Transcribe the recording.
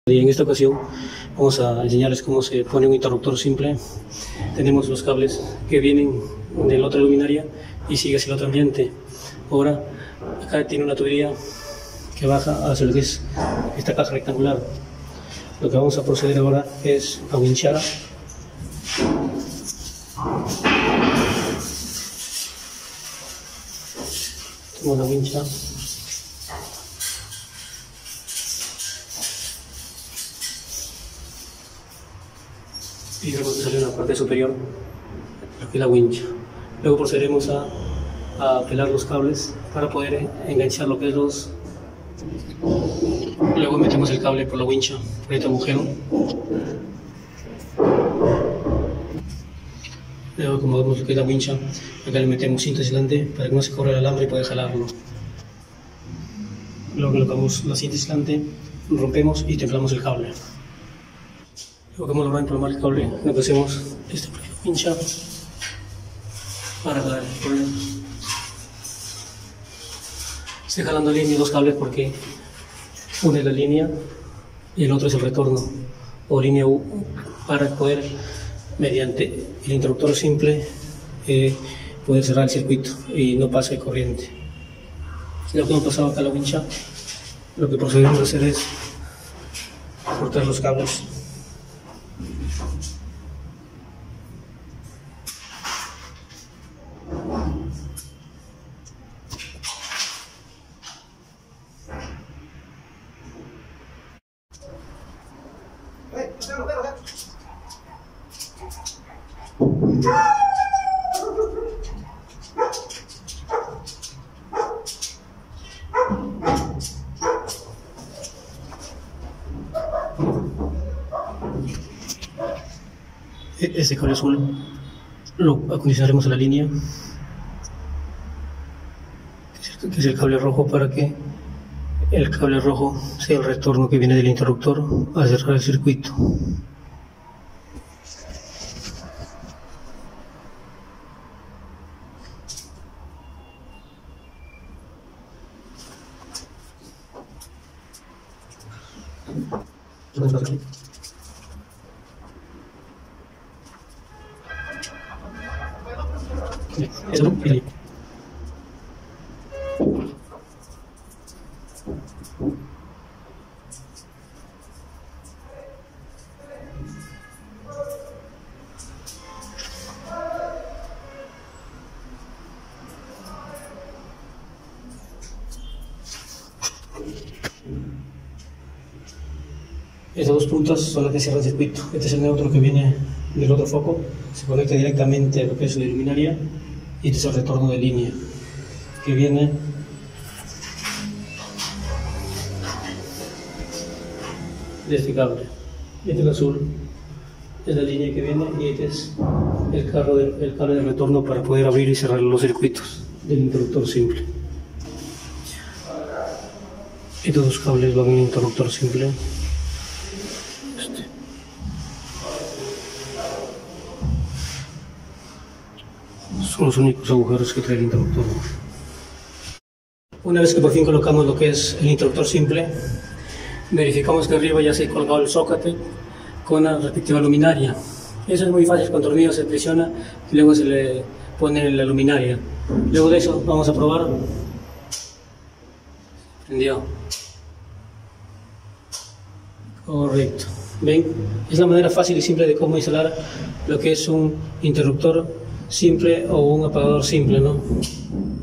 Y en esta ocasión vamos a enseñarles cómo se pone un interruptor simple. Tenemos los cables que vienen de la otra luminaria y sigue hacia el otro ambiente. Ahora acá tiene una tubería que baja hacia lo que es esta caja rectangular. Lo que vamos a proceder ahora es a winchar. Tenemos la wincha. Y luego sale una parte superior, lo que es la wincha. Luego procederemos a pelar los cables para poder enganchar lo que es los... Luego metemos el cable por la wincha, por este agujero. Luego acomodamos lo que es la wincha, acá le metemos cinta aislante para que no se corra el alambre y poder jalarlo. Luego colocamos la cinta aislante, rompemos y templamos el cable. Luego que hemos logrado emplomar el cable, lo que hacemos es pinchar para jalar el cable. Estoy jalando línea dos cables porque uno es la línea y el otro es el retorno o línea U, para poder mediante el interruptor simple poder cerrar el circuito y no pase corriente. Lo que hemos pasado acá a la wincha, lo que procedemos a hacer es cortar los cables. Este cable azul lo acondicionaremos a la línea, que es el cable rojo, para que el cable rojo sea el retorno que viene del interruptor a cerrar el circuito. Estas dos puntas son las que cierran el circuito. Este es el neutro que viene del otro foco, se conecta directamente a lo que es la luminaria, y este es el retorno de línea que viene de este cable. Este es el azul, es la línea que viene, y este es el cable de retorno para poder abrir y cerrar los circuitos del interruptor simple. Estos dos cables van en el interruptor simple. Son los únicos agujeros que trae el interruptor. Una vez que por fin colocamos lo que es el interruptor simple, verificamos que arriba ya se ha colgado el zócate con la respectiva luminaria. Eso es muy fácil, con tornillo se presiona y luego se le pone la luminaria. Luego de eso vamos a probar. Prendió. Correcto. ¿Ven? Es la manera fácil y simple de cómo instalar lo que es un interruptor simple o un apagador simple, ¿no?